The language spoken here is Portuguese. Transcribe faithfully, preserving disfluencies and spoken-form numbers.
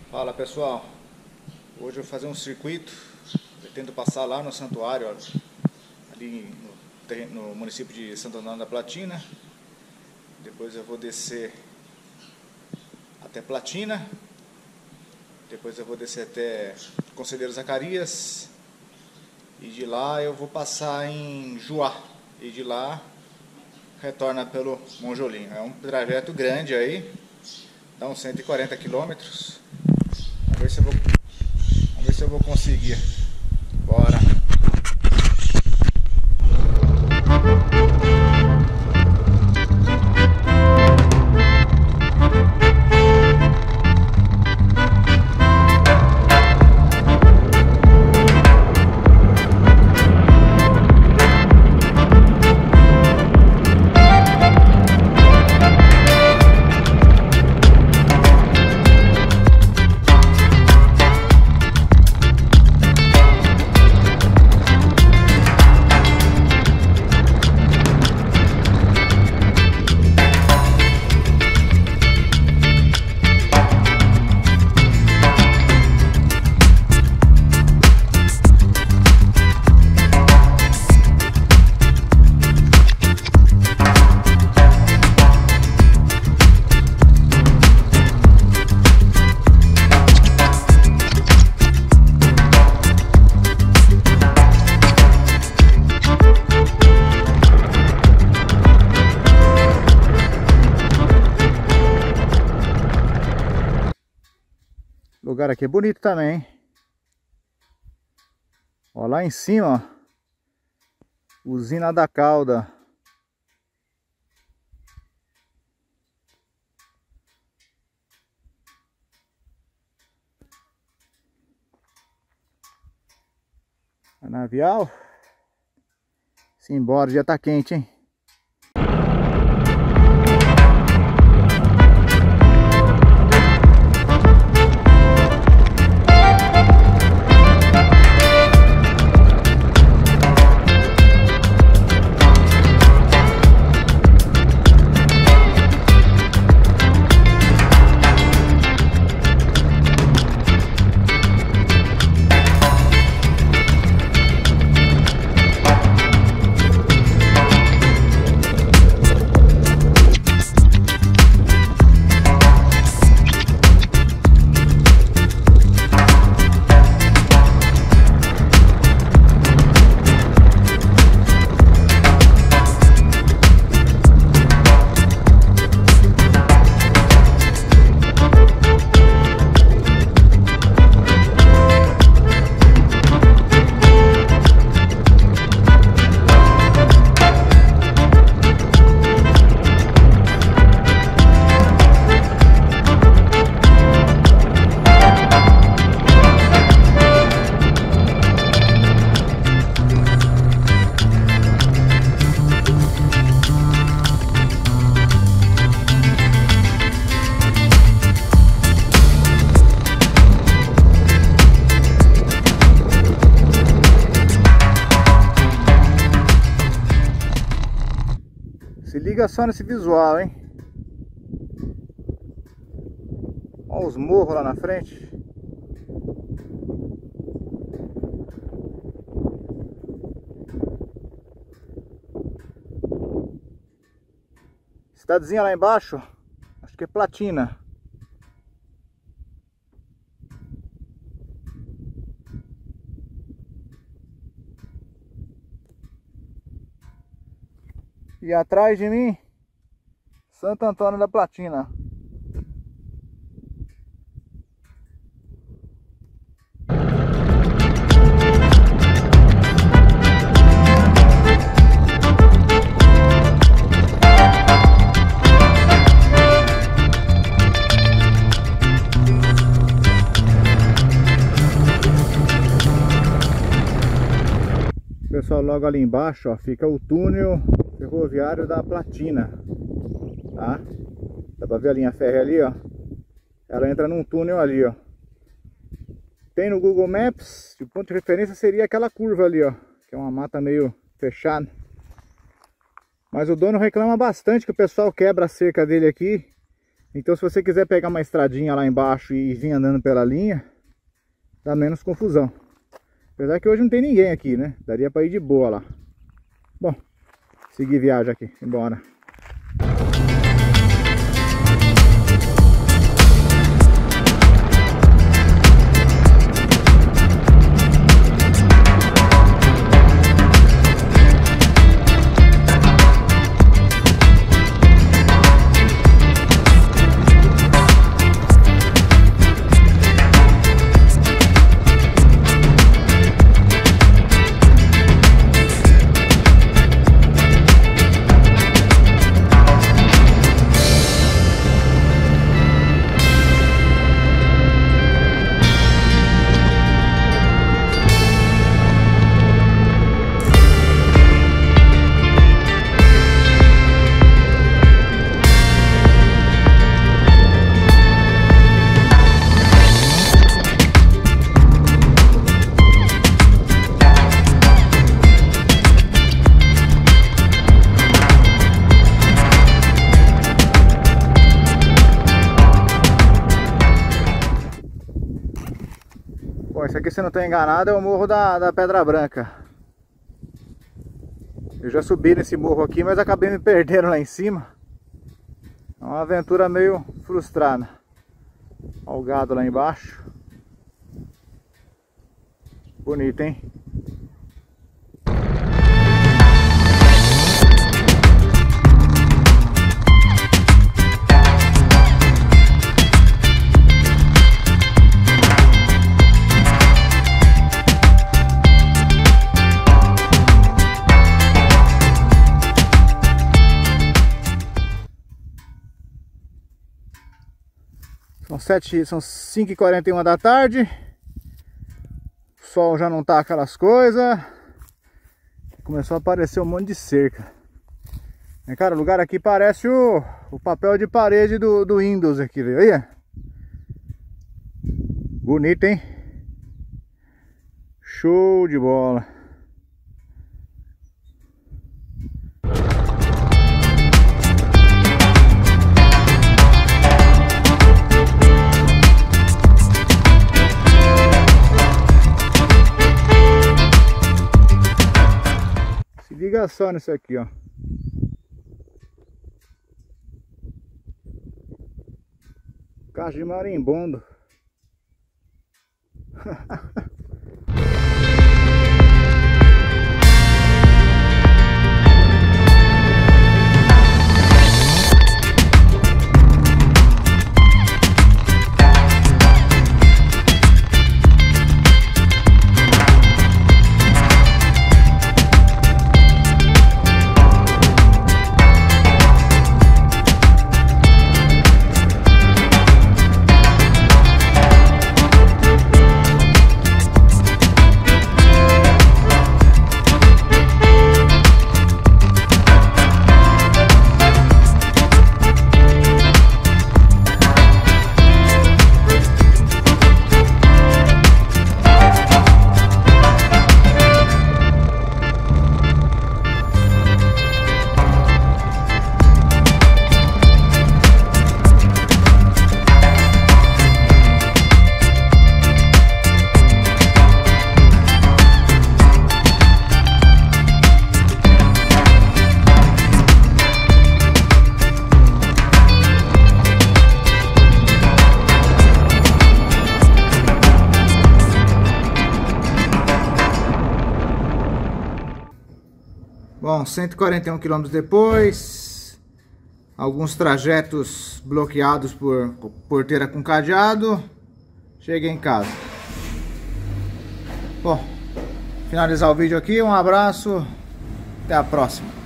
Fala pessoal, hoje eu vou fazer um circuito, pretendo passar lá no santuário, ó, ali no, no município de Santo Antônio da Platina. Depois eu vou descer até Platina, depois eu vou descer até Conselheiro Zacarias, e de lá eu vou passar em Juá, e de lá retorna pelo Monjolinho. É um trajeto grande aí, dá uns cento e quarenta quilômetros. Vamos ver se eu vou, vamos ver se eu vou conseguir. Bora! O lugar aqui é bonito também, hein? Ó, lá em cima, ó, usina da Calda. Canavial. Simbora, já tá quente, hein? Se liga só nesse visual, hein? Olha os morros lá na frente. Cidadezinha lá embaixo, acho que é Platina. E atrás de mim, Santo Antônio da Platina. Pessoal, logo ali embaixo, ó, fica o túnel ferroviário da Platina, tá? Dá pra ver a linha férrea ali, ó. Ela entra num túnel ali, ó. Tem no Google Maps, o ponto de referência seria aquela curva ali, ó, que é uma mata meio fechada. Mas o dono reclama bastante que o pessoal quebra a cerca dele aqui Então se você quiser pegar uma estradinha lá embaixo e vir andando pela linha, dá menos confusão. Apesar que hoje não tem ninguém aqui, né? Daria pra ir de boa lá. Bom, seguir viagem aqui, embora. Bom, esse aqui, se não estou enganado, é o morro da, da Pedra Branca. Eu já subi nesse morro aqui, mas acabei me perdendo lá em cima. É uma aventura meio frustrada. Olha o gado lá embaixo. Bonito, hein? São, sete, são cinco e quarenta e uma da tarde. O sol já não tá aquelas coisas. Começou a aparecer um monte de cerca. É, cara, o lugar aqui parece o, o papel de parede do, do Windows aqui, viu? Olha. Bonito, hein? Show de bola. Liga só nisso aqui, ó. Caixa de marimbondo. Bom, cento e quarenta e um quilômetros depois, alguns trajetos bloqueados por porteira com cadeado, cheguei em casa. Bom, finalizar o vídeo aqui, um abraço, até a próxima.